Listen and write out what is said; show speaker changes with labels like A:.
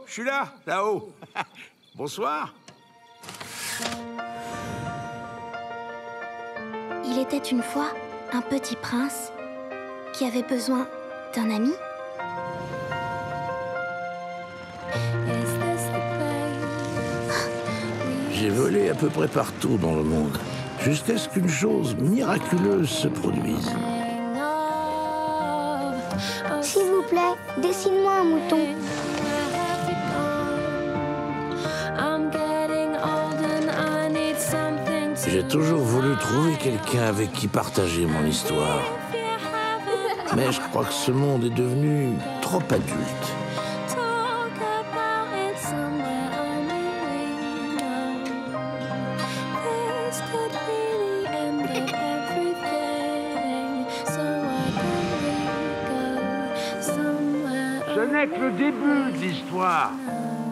A: je suis là, là-haut. Bonsoir.
B: Il était une fois un petit prince qui avait besoin d'un ami.
C: J'ai volé à peu près partout dans le monde, jusqu'à ce qu'une chose miraculeuse se produise.
B: S'il vous plaît, dessine-moi un mouton.
C: J'ai toujours voulu trouver quelqu'un avec qui partager mon histoire. Mais je crois que ce monde est devenu trop adulte.
A: Ce n'est que le début de l'histoire.